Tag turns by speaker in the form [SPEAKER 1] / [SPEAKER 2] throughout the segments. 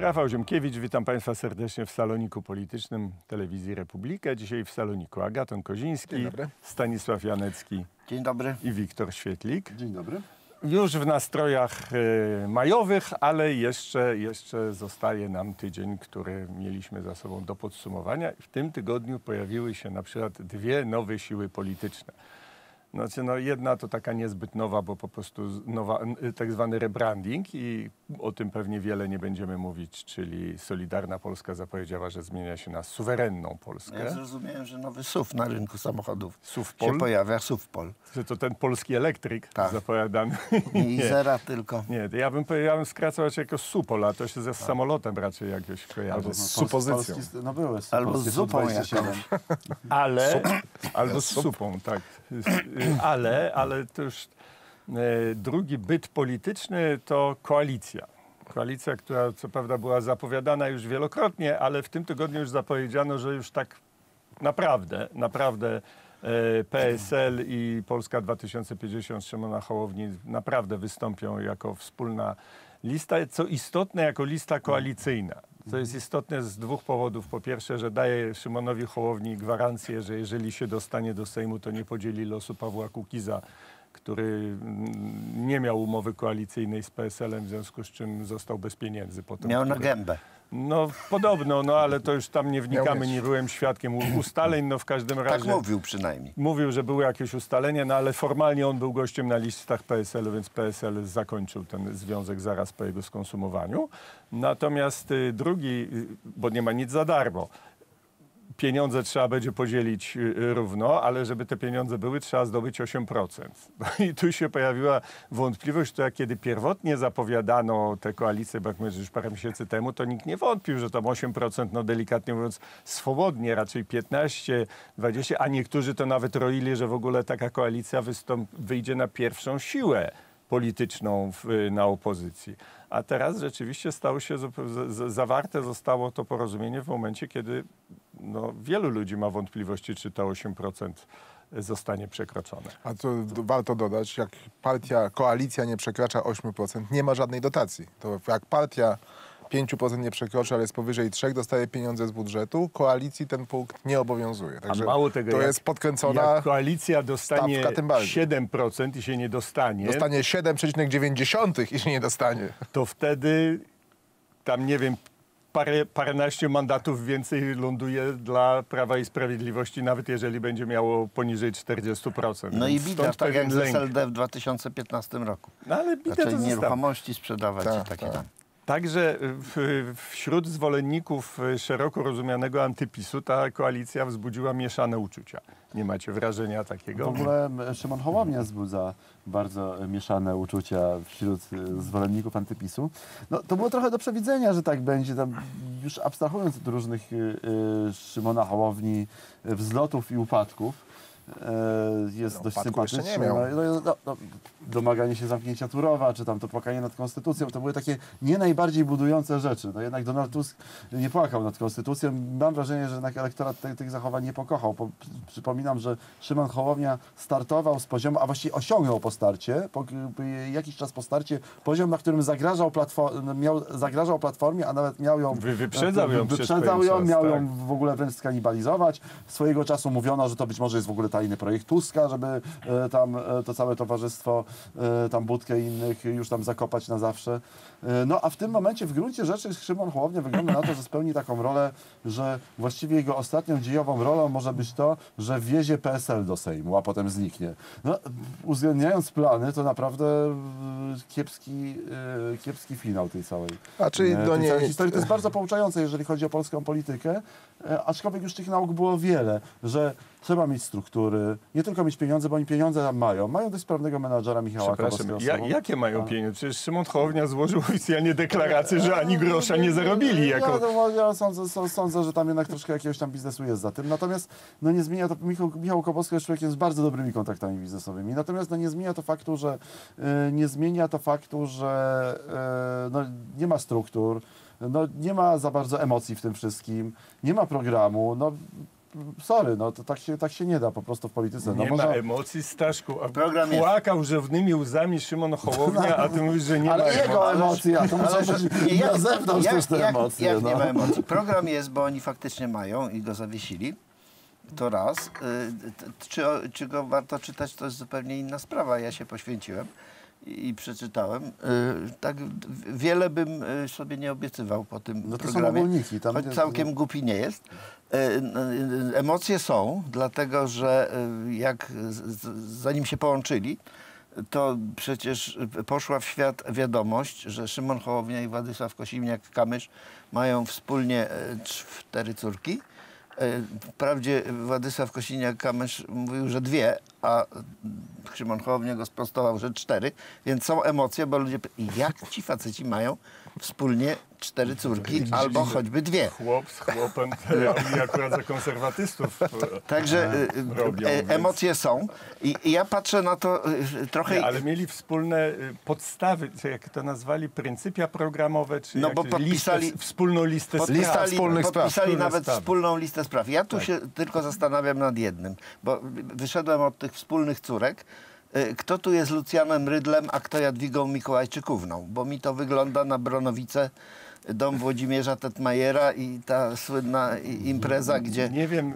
[SPEAKER 1] Rafał Ziemkiewicz, witam Państwa serdecznie w Saloniku Politycznym Telewizji Republika. Dzisiaj w Saloniku Agaton Koziński, Stanisław Janecki.
[SPEAKER 2] Dzień dobry.
[SPEAKER 1] I Wiktor Świetlik.
[SPEAKER 3] Dzień dobry.
[SPEAKER 1] Już w nastrojach majowych, ale jeszcze zostaje nam tydzień, który mieliśmy za sobą do podsumowania. W tym tygodniu pojawiły się na przykład dwie nowe siły polityczne. Znaczy, jedna to taka niezbyt nowa, bo po prostu nowa, tak zwany rebranding i o tym pewnie wiele nie będziemy mówić, czyli Solidarna Polska zapowiedziała, że zmienia się na suwerenną Polskę.
[SPEAKER 2] Ja zrozumiałem, że nowy SUV na rynku samochodów
[SPEAKER 1] SUV-Pol?
[SPEAKER 2] się pojawia, SUV-Pol.
[SPEAKER 1] Że to ten polski elektryk zapowiadany.
[SPEAKER 2] Nie Izera tylko.
[SPEAKER 1] Nie, ja bym skracał jako SUPOL, a to się ze samolotem raczej jakoś kojarzy.
[SPEAKER 3] Albo z supozycją.
[SPEAKER 2] Albo z zupą jakąś.
[SPEAKER 1] Albo z supą, tak. Ale to już drugi byt polityczny to koalicja. Koalicja, która co prawda była zapowiadana już wielokrotnie, ale w tym tygodniu już zapowiedziano, że już tak naprawdę PSL i Polska 2050 Szymona Hołowni naprawdę wystąpią jako wspólna lista, co istotne jako lista koalicyjna. To jest istotne z dwóch powodów. Po pierwsze, że daje Szymonowi Hołowni gwarancję, że jeżeli się dostanie do Sejmu, to nie podzieli losu Pawła Kukiza, który nie miał umowy koalicyjnej z PSL-em, w związku z czym został bez pieniędzy. Potem,
[SPEAKER 2] miał na gębę.
[SPEAKER 1] No podobno, ale to już tam nie wnikamy, nie byłem świadkiem ustaleń, w każdym razie.
[SPEAKER 2] Tak mówił przynajmniej.
[SPEAKER 1] Mówił, że były jakieś ustalenia, ale formalnie on był gościem na listach PSL-u, więc PSL zakończył ten związek zaraz po jego skonsumowaniu. Natomiast drugi, bo nie ma nic za darmo. Pieniądze trzeba będzie podzielić równo, ale żeby te pieniądze były, trzeba zdobyć 8%. No i tu się pojawiła wątpliwość, to kiedy pierwotnie zapowiadano tę koalicję, bo jak mówię, już parę miesięcy temu, to nikt nie wątpił, że tam 8%, delikatnie mówiąc, swobodnie, raczej 15, 20, a niektórzy to nawet roili, że w ogóle taka koalicja wyjdzie na pierwszą siłę polityczną na opozycji. A teraz rzeczywiście zawarte zostało to porozumienie w momencie, kiedy wielu ludzi ma wątpliwości, czy to 8% zostanie przekroczone.
[SPEAKER 3] A to warto dodać, jak koalicja nie przekracza 8%, nie ma żadnej dotacji. To jak partia 5% nie przekroczy, ale jest powyżej 3, dostaje pieniądze z budżetu, koalicji ten punkt nie obowiązuje. Także
[SPEAKER 1] mało tego,
[SPEAKER 3] to jest podkręcona
[SPEAKER 1] jak koalicja dostanie
[SPEAKER 3] stawka, tym bardziej.
[SPEAKER 1] 7% i się nie dostanie.
[SPEAKER 3] Dostanie 7,9 i się nie dostanie.
[SPEAKER 1] To wtedy tam, nie wiem, paręnaście mandatów więcej ląduje dla Prawa i Sprawiedliwości, nawet jeżeli będzie miało poniżej 40%.
[SPEAKER 2] No i bida, tak jak z SLD w 2015 roku.
[SPEAKER 1] Ale bida to
[SPEAKER 2] nieruchomości sprzedawać i takie tam.
[SPEAKER 1] Także wśród zwolenników szeroko rozumianego antypisu ta koalicja wzbudziła mieszane uczucia. Nie macie wrażenia takiego?
[SPEAKER 4] W ogóle Szymon Hołownia wzbudza bardzo mieszane uczucia wśród zwolenników antypisu. To było trochę do przewidzenia, że tak będzie. Tam już abstrahując od różnych Szymona Hołowni wzlotów i upadków, jest dość sympatyczny. Domaganie się zamknięcia Turowa, czy tam to płakanie nad konstytucją, to były takie nie najbardziej budujące rzeczy. Jednak Donald Tusk nie płakał nad konstytucją. Mam wrażenie, że jednak elektorat tych zachowań nie pokochał. Przypominam, że Szymon Hołownia startował z poziomu, a właściwie osiągnął po starcie, jakiś czas po starcie, poziom, na którym zagrażał Platformie, a nawet miał ją...
[SPEAKER 1] Wyprzedzał ją,
[SPEAKER 4] miał ją w ogóle wręcz skanibalizować. Swojego czasu mówiono, że to być może jest w ogóle tajny projekt Tuska, żeby tam to całe towarzystwo, tam Budkę i innych już tam zakopać na zawsze. A w tym momencie w gruncie rzeczy Szymon Hołownia wygląda na to, że spełni taką rolę, że właściwie jego ostatnią dziejową rolą może być to, że wiezie PSL do Sejmu, a potem zniknie. Uwzględniając plany, to naprawdę kiepski finał tej całej historii. To jest bardzo pouczające, jeżeli chodzi o polską politykę, aczkolwiek już tych nauk było wiele, że trzeba mieć struktury, nie tylko mieć pieniądze, bo oni pieniądze tam mają. Mają dość sprawnego menadżera Michała Kowalskiego.
[SPEAKER 1] Jakie mają pieniądze? Przecież Szymon Hołownia złożył oficjalnie deklarację, że ani grosza nie zarobili.
[SPEAKER 4] Ja sądzę, że tam jednak troszkę jakiegoś tam biznesu jest za tym. Natomiast nie zmienia to, Michał Kowalski jest człowiekiem z bardzo dobrymi kontaktami biznesowymi. Natomiast nie zmienia to faktu, że nie ma struktur, nie ma za bardzo emocji w tym wszystkim, nie ma programu. sorry, no to tak się nie da po prostu w polityce. No
[SPEAKER 1] Nie ma emocji, Staszku. A
[SPEAKER 2] Program jest.
[SPEAKER 1] płakał rzewnymi łzami Szymon Hołownia, a ty mówisz, że nie ma
[SPEAKER 4] Ale
[SPEAKER 1] emocji.
[SPEAKER 4] jego emocje, a to muszą być na zewnątrz też te emocje.
[SPEAKER 2] Jak
[SPEAKER 4] no.
[SPEAKER 2] nie ma emocji? Program jest, bo oni faktycznie mają i go zawiesili. To raz. Czy go warto czytać, to jest zupełnie inna sprawa. Ja się poświęciłem i przeczytałem. Tak wiele bym sobie nie obiecywał po tym
[SPEAKER 4] No to są
[SPEAKER 2] programie,
[SPEAKER 4] ogólniki. Tam
[SPEAKER 2] choć całkiem głupi nie jest. Emocje są, dlatego że jak zanim się połączyli, to przecież poszła w świat wiadomość, że Szymon Hołownia i Władysław Kosiniak-Kamysz mają wspólnie 4 córki. Wprawdzie Władysław Kosiniak-Kamysz mówił, że 2, a Szymon Hołownia go sprostował, że 4, więc są emocje, bo ludzie jak ci faceci mają wspólnie 4 córki, albo choćby 2.
[SPEAKER 1] Chłop z chłopem, oni akurat za konserwatystów
[SPEAKER 2] Także
[SPEAKER 1] robią.
[SPEAKER 2] emocje są i ja patrzę na to trochę...
[SPEAKER 1] Nie, ale mieli wspólne podstawy, czy jak to nazwali, pryncypia programowe, czy
[SPEAKER 2] No
[SPEAKER 1] jak,
[SPEAKER 2] bo podpisali-
[SPEAKER 1] wspólną listę spraw.
[SPEAKER 3] wspólnych spraw.
[SPEAKER 2] podpisali
[SPEAKER 1] Wspólne
[SPEAKER 2] nawet
[SPEAKER 1] sprawy.
[SPEAKER 2] wspólną listę spraw. Ja tu
[SPEAKER 1] Tak.
[SPEAKER 2] się tylko zastanawiam nad jednym, bo wyszedłem od tych wspólnych córek. Kto tu jest Lucjanem Rydlem, a kto Jadwigą Mikołajczykówną? Bo mi to wygląda na Bronowice, dom Włodzimierza Tetmajera i ta słynna impreza,
[SPEAKER 1] Nie wiem,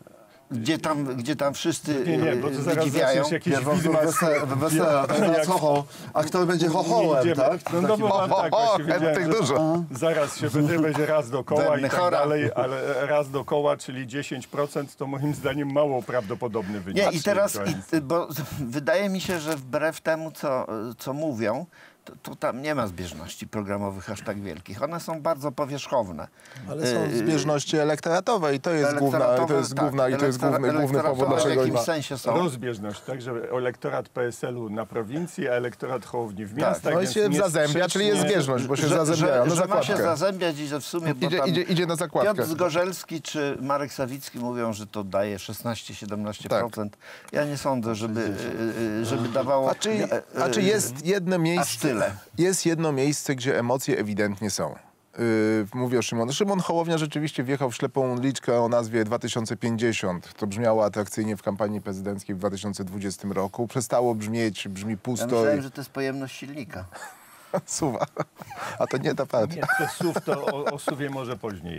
[SPEAKER 2] gdzie tam wszyscy
[SPEAKER 1] nie, bo to zaraz
[SPEAKER 2] wydziwiają.
[SPEAKER 1] zaczniesz jakieś
[SPEAKER 4] Pierwotnie wesela,
[SPEAKER 1] Jak-
[SPEAKER 4] teraz chochą, a kto będzie
[SPEAKER 1] nie
[SPEAKER 4] chochołem,
[SPEAKER 1] idziemy.
[SPEAKER 4] tak?
[SPEAKER 1] No bo mam tak właśnie wiedziałem,
[SPEAKER 3] tak
[SPEAKER 1] że
[SPEAKER 3] dużo.
[SPEAKER 1] zaraz się będzie raz dokoła i
[SPEAKER 2] Wędny
[SPEAKER 1] tak
[SPEAKER 2] chora.
[SPEAKER 1] dalej, ale raz dokoła, czyli 10%, to moim zdaniem mało prawdopodobny wynik.
[SPEAKER 2] Nie, i teraz,
[SPEAKER 1] koalicji.
[SPEAKER 2] bo wydaje mi się, że wbrew temu, co mówią, to tam nie ma zbieżności programowych aż tak wielkich. One są bardzo powierzchowne.
[SPEAKER 3] Ale są zbieżności elektoratowe i to jest główny powód,
[SPEAKER 2] w
[SPEAKER 3] dlaczego
[SPEAKER 2] jakimś
[SPEAKER 3] nie ma.
[SPEAKER 2] sensie są.
[SPEAKER 1] Rozbieżność, tak, że elektorat PSL-u na prowincji, a elektorat Hołowni w miastach.
[SPEAKER 3] No i
[SPEAKER 1] więc
[SPEAKER 3] się zazębia, czyli jest
[SPEAKER 1] niesprzecznie-
[SPEAKER 3] zbieżność, bo się zazębiają na
[SPEAKER 2] że ma się
[SPEAKER 3] zakładkę.
[SPEAKER 2] zazębiać i że w sumie bo tam
[SPEAKER 3] Idzie na zakładkę.
[SPEAKER 2] Piotr Zgorzelski czy Marek Sawicki mówią, że to daje 16-17%. Ja nie sądzę, żeby dawało...
[SPEAKER 3] A czy jest jedno
[SPEAKER 2] aż
[SPEAKER 3] miejsce,
[SPEAKER 2] tyle.
[SPEAKER 3] jest jedno miejsce, gdzie emocje ewidentnie są. Mówię o Szymonie. Szymon Hołownia rzeczywiście wjechał w ślepą liczkę o nazwie 2050. To brzmiało atrakcyjnie w kampanii prezydenckiej w 2020 roku. Przestało brzmieć, brzmi
[SPEAKER 2] Ja
[SPEAKER 3] pusto
[SPEAKER 2] myślałem, że to jest pojemność silnika.
[SPEAKER 3] suwa. A to nie ta partia.
[SPEAKER 1] Nie, to SUV to o SUV-ie może później.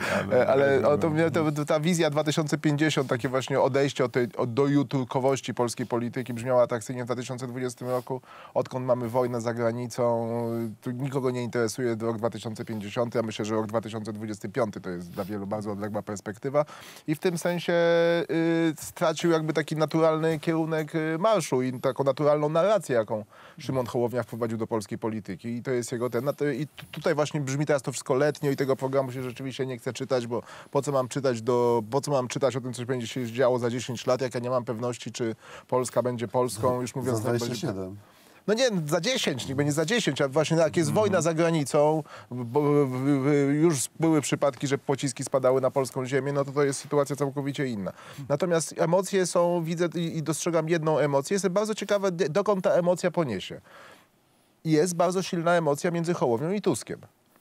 [SPEAKER 3] Ta wizja 2050, takie właśnie odejście do juturkowości polskiej polityki brzmiała atrakcyjnie w 2020 roku. Odkąd mamy wojnę za granicą, tu nikogo nie interesuje rok 2050. Ja myślę, że rok 2025 to jest dla wielu bardzo odległa perspektywa. I w tym sensie stracił jakby taki naturalny kierunek marszu i taką naturalną narrację, jaką Szymon Hołownia wprowadził do polskiej polityki. I to jest jego ten. I tutaj właśnie brzmi teraz to wszystko letnio i tego programu się rzeczywiście nie chcę czytać, bo po co mam czytać o tym, co będzie się działo za 10 lat, jak ja nie mam pewności, czy Polska będzie Polską, już mówiąc...
[SPEAKER 4] Za 27.
[SPEAKER 3] No nie, za 10, niech będzie za 10, a właśnie jak jest wojna za granicą, bo już były przypadki, że pociski spadały na polską ziemię, no to jest sytuacja całkowicie inna. Natomiast emocje są, widzę i dostrzegam jedną emocję, jestem bardzo ciekawy, dokąd ta emocja poniesie. Jest bardzo silna emocja między Hołownią i Tuskiem.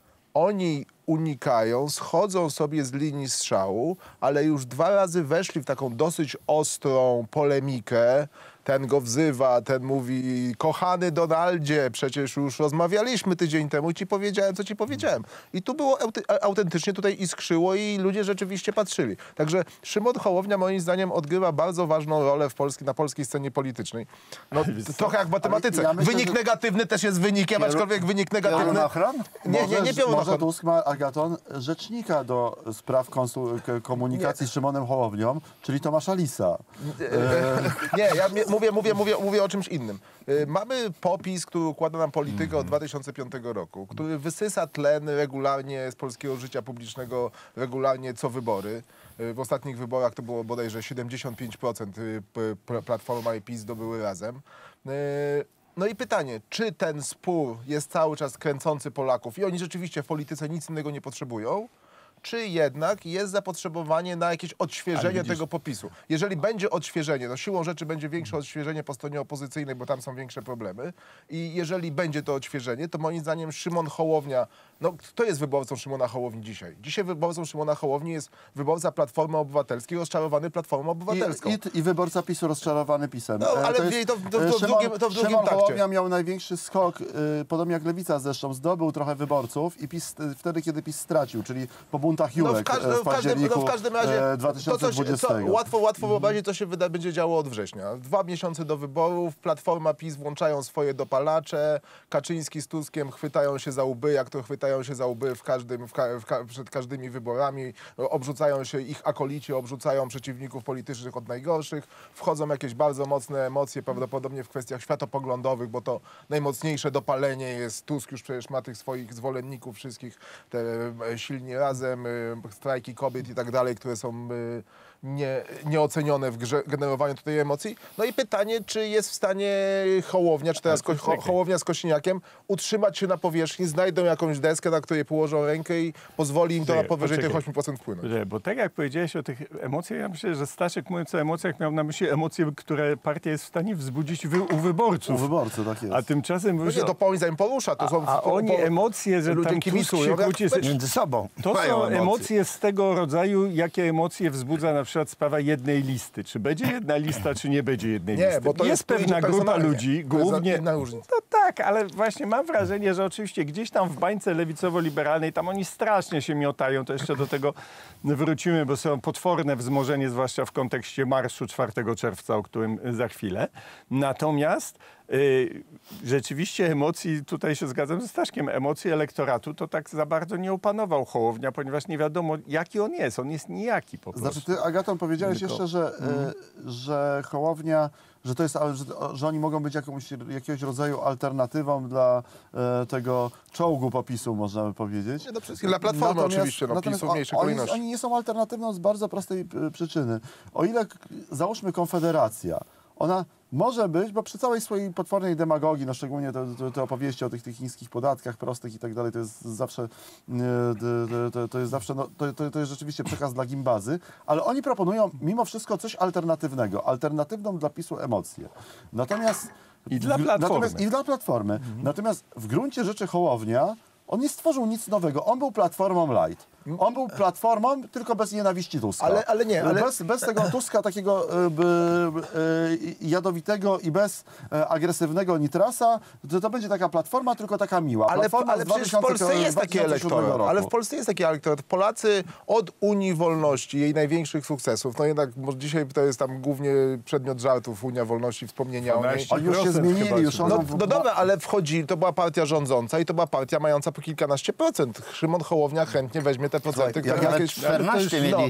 [SPEAKER 3] Oni unikają, schodzą sobie z linii strzału, ale już 2 razy weszli w taką dosyć ostrą polemikę. Ten go wzywa, ten mówi: kochany Donaldzie, przecież już rozmawialiśmy tydzień temu i ci powiedziałem, co ci powiedziałem. I tu było autentycznie, tutaj iskrzyło i ludzie rzeczywiście patrzyli. Także Szymon Hołownia moim zdaniem odgrywa bardzo ważną rolę na polskiej scenie politycznej. No, trochę jak w matematyce.
[SPEAKER 4] Ja myślę,
[SPEAKER 3] Wynik
[SPEAKER 4] że-
[SPEAKER 3] negatywny też jest wynikiem, aczkolwiek wynik negatywny...
[SPEAKER 2] Piorunochron?
[SPEAKER 3] Nie
[SPEAKER 4] Może
[SPEAKER 3] piorunochron.
[SPEAKER 4] Tusk ma, Agaton, rzecznika do spraw komunikacji z Szymonem Hołownią, czyli Tomasza Lisa.
[SPEAKER 3] Nie, ja mówię o czymś innym. Mamy popis, który układa nam politykę od 2005 roku, który wysysa tlen regularnie z polskiego życia publicznego, regularnie co wybory. W ostatnich wyborach to było bodajże 75% Platforma i PiS zdobyły razem. No i pytanie, czy ten spór jest cały czas kręcący Polaków i oni rzeczywiście w polityce nic innego nie potrzebują, czy jednak jest zapotrzebowanie na jakieś odświeżenie tego popisu. Jeżeli będzie odświeżenie, to siłą rzeczy będzie większe odświeżenie po stronie opozycyjnej, bo tam są większe problemy. I jeżeli będzie to odświeżenie, to moim zdaniem Szymon Hołownia No, kto jest wyborcą Szymona Hołowni dzisiaj? Dzisiaj wyborcą Szymona Hołowni jest wyborca Platformy Obywatelskiej, rozczarowany Platformą Obywatelską.
[SPEAKER 4] I wyborca PiSu rozczarowany PiS-em.
[SPEAKER 3] No, ale to w drugim
[SPEAKER 4] Szymon
[SPEAKER 3] takcie.
[SPEAKER 4] Hołownia miał największy skok, podobnie jak Lewica zresztą, zdobył trochę wyborców i PiS wtedy, kiedy PiS stracił, czyli po buntach Julek w październiku
[SPEAKER 3] w każdym razie
[SPEAKER 4] 2020.
[SPEAKER 3] Łatwo wyobrazić, co się będzie działo od września. 2 miesiące do wyborów, Platforma, PiS włączają swoje dopalacze, Kaczyński z Tuskiem chwytają się za łby, jak to chwytają się za łby przed każdymi wyborami, obrzucają się ich akolici, obrzucają przeciwników politycznych od najgorszych, wchodzą jakieś bardzo mocne emocje, prawdopodobnie w kwestiach światopoglądowych, bo to najmocniejsze dopalenie jest, Tusk już przecież ma tych swoich zwolenników wszystkich, te silni razem, strajki kobiet i tak dalej, które są nieocenione w generowaniu tutaj emocji. No i pytanie, czy jest w stanie Hołownia, czy teraz Hołownia z Kosiniakiem utrzymać się na powierzchni, znajdą jakąś deskę, na której położą rękę i pozwoli im to na powyżej tych 8% wpłynąć.
[SPEAKER 1] Bo tak jak powiedziałeś o tych emocjach, ja myślę, że Staszek mówiąc o emocjach miał na myśli emocje, które partia jest w stanie wzbudzić u wyborców.
[SPEAKER 4] U wyborców, tak jest.
[SPEAKER 1] A tymczasem...
[SPEAKER 3] No nie, to moim zdaniem porusza. To są,
[SPEAKER 1] oni emocje, że
[SPEAKER 3] ludzie
[SPEAKER 1] tam
[SPEAKER 3] kibicują
[SPEAKER 2] Między sobą.
[SPEAKER 1] To
[SPEAKER 2] mają
[SPEAKER 1] są emocje z tego rodzaju, jakie emocje wzbudza na przykład sprawa jednej listy. Czy będzie jedna lista, czy nie będzie jednej
[SPEAKER 3] Nie,
[SPEAKER 1] listy.
[SPEAKER 3] bo to
[SPEAKER 1] jest pewna
[SPEAKER 3] idzie
[SPEAKER 1] grupa
[SPEAKER 3] personalnie.
[SPEAKER 1] ludzi,
[SPEAKER 3] To jest
[SPEAKER 1] głównie...
[SPEAKER 3] inna różnica.
[SPEAKER 1] No tak, ale właśnie mam wrażenie, że oczywiście gdzieś tam w bańce lewicowo-liberalnej, tam oni strasznie się miotają, to jeszcze do tego wrócimy, bo są potworne wzmożenie, zwłaszcza w kontekście marszu 4 czerwca, o którym za chwilę. Natomiast rzeczywiście emocji, tutaj się zgadzam ze Staszkiem, emocji elektoratu to tak za bardzo nie opanował Hołownia, ponieważ nie wiadomo, jaki on jest. On jest nijaki po prostu.
[SPEAKER 4] Znaczy ty, Agaton, powiedziałeś
[SPEAKER 1] Tylko-
[SPEAKER 4] jeszcze, że Hołownia, że to jest, że oni mogą być jakiegoś rodzaju alternatywą dla tego czołgu popisu, można by powiedzieć.
[SPEAKER 3] Nie, no wszystkim dla Platformy oczywiście, no PiS w mniejszej kolejności.
[SPEAKER 4] Oni nie są alternatywną z bardzo prostej przyczyny. O ile, załóżmy, Konfederacja, ona może być, bo przy całej swojej potwornej demagogii, no szczególnie te opowieści o tych chińskich podatkach prostych i tak dalej, to jest zawsze, to jest rzeczywiście przekaz dla gimbazy, ale oni proponują mimo wszystko coś alternatywnego, alternatywną dla PiSu emocję. Natomiast
[SPEAKER 1] I dla Platformy.
[SPEAKER 4] I dla Platformy. Natomiast w gruncie rzeczy Hołownia, on nie stworzył nic nowego. On był Platformą light. On był Platformą, tylko bez nienawiści Tuska.
[SPEAKER 3] Ale
[SPEAKER 4] Bez tego Tuska takiego jadowitego i bez agresywnego nitrasa, to będzie taka Platforma, tylko taka miła.
[SPEAKER 3] Ale przecież w Polsce jest taki elektorat. Ale w Polsce jest taki elektorat. Polacy od Unii Wolności, jej największych sukcesów, no jednak dzisiaj to jest tam głównie przedmiot żartów, Unia Wolności, wspomnienia o niej.
[SPEAKER 4] Oni już się zmienili. Już
[SPEAKER 3] No dobra, ale wchodzi, to była partia rządząca i to była partia mająca po kilkanaście procent. Szymon Hołownia chętnie weźmie te procenty, które
[SPEAKER 2] Nawet
[SPEAKER 3] jakieś...
[SPEAKER 2] 14 mieli.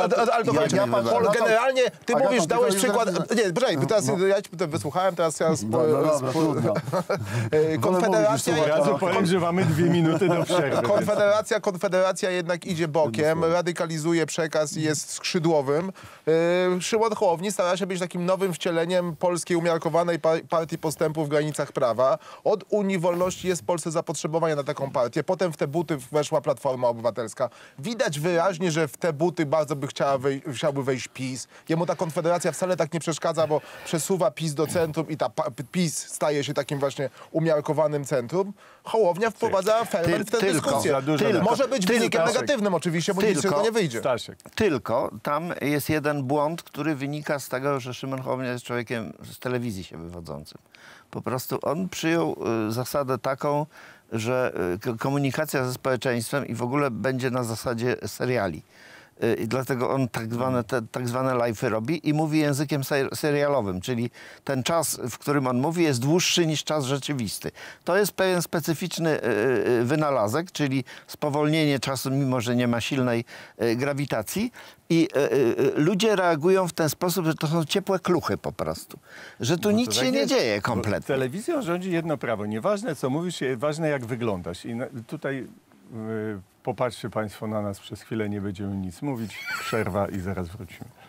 [SPEAKER 3] Generalnie ty
[SPEAKER 4] Agaton,
[SPEAKER 3] mówisz, dałeś
[SPEAKER 4] tylko już
[SPEAKER 3] przykład... Nie, poczekaj, teraz ja ci potem wysłuchałem, teraz ja...
[SPEAKER 4] Trudno.
[SPEAKER 3] Konfederacja...
[SPEAKER 1] Od razu powiem, że mamy 2 minuty do przerwy.
[SPEAKER 3] Konfederacja jednak idzie bokiem, radykalizuje przekaz i jest skrzydłowym. Szymon Hołowni stara się być takim nowym wcieleniem polskiej umiarkowanej partii postępu w granicach prawa. Od Unii Wolności jest w Polsce zapotrzebowanie na taką partię. Potem w te buty weszła Platforma Obywatelska. Widać wyraźnie, że w te buty bardzo by chciałby wejść PiS. Jemu ta Konfederacja wcale tak nie przeszkadza, bo przesuwa PiS do centrum i ta PiS staje się takim właśnie umiarkowanym centrum. Hołownia wprowadza ferment w tę dyskusję. Może być wynikiem negatywnym oczywiście, bo nic z tego nie wyjdzie.
[SPEAKER 1] Staszek.
[SPEAKER 2] Tylko tam jest jeden błąd, który wynika z tego, że Szymon Hołownia jest człowiekiem z telewizji się wywodzącym. Po prostu on przyjął zasadę taką, że komunikacja ze społeczeństwem i w ogóle będzie na zasadzie seriali. I dlatego on tak zwane live'y robi i mówi językiem serialowym, czyli ten czas, w którym on mówi, jest dłuższy niż czas rzeczywisty. To jest pewien specyficzny wynalazek, czyli spowolnienie czasu, mimo że nie ma silnej grawitacji. I ludzie reagują w ten sposób, że to są ciepłe kluchy po prostu. Że tu nic się nie dzieje kompletnie.
[SPEAKER 1] Telewizją rządzi jedno prawo. Nieważne co mówisz, ważne jak wyglądasz. I tutaj popatrzcie Państwo na nas przez chwilę, nie będziemy nic mówić. Przerwa i zaraz wrócimy.